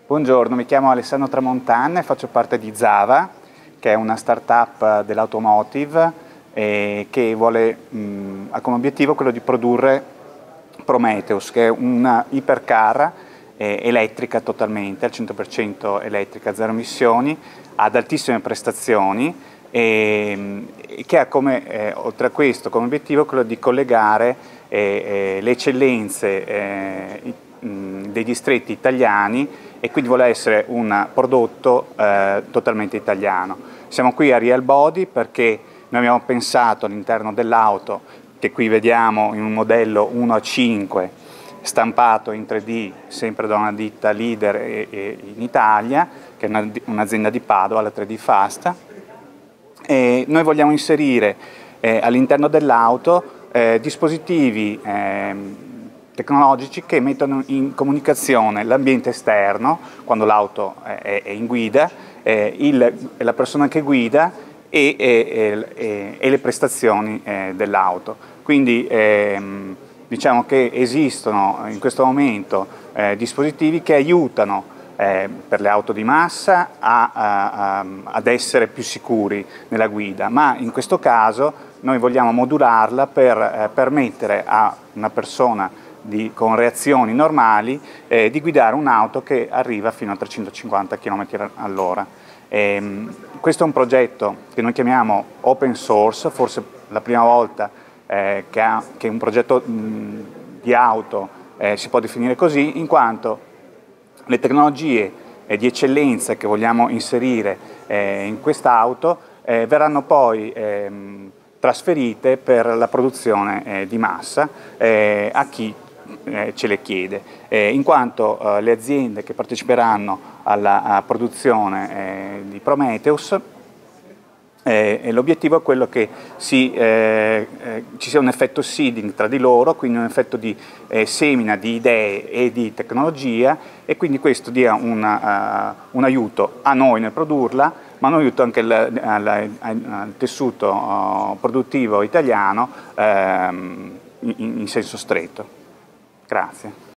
Buongiorno, mi chiamo Alessandro Tramontana e faccio parte di Zava, che è una startup dell'automotive che ha come obiettivo quello di produrre Prometheus, che è una ipercar elettrica totalmente, al 100% elettrica, zero emissioni, ad altissime prestazioni e che ha come, oltre a questo, come obiettivo quello di collegare le eccellenze dei distretti italiani e quindi vuole essere un prodotto totalmente italiano. Siamo qui a Real Body perché noi abbiamo pensato all'interno dell'auto, che qui vediamo in un modello 1/5 stampato in 3D, sempre da una ditta leader in Italia, che è un'azienda di Padova, la 3D Fast. E noi vogliamo inserire all'interno dell'auto dispositivi tecnologici che mettono in comunicazione l'ambiente esterno, quando l'auto è in guida, la persona che guida e le prestazioni dell'auto. Quindi diciamo che esistono in questo momento dispositivi che aiutano per le auto di massa ad essere più sicuri nella guida, ma in questo caso noi vogliamo modularla per permettere a una persona con reazioni normali di guidare un'auto che arriva fino a 350 km/h. Questo è un progetto che noi chiamiamo open source, forse la prima volta che un progetto di auto si può definire così, in quanto le tecnologie di eccellenza che vogliamo inserire in quest'auto verranno poi trasferite per la produzione di massa a chi ce le chiede, in quanto le aziende che parteciperanno alla produzione di Prometheus, l'obiettivo è quello che ci sia un effetto seeding tra di loro, quindi un effetto di semina di idee e di tecnologia, e quindi questo dia un aiuto a noi nel produrla, ma un aiuto anche al tessuto produttivo italiano in senso stretto. Grazie.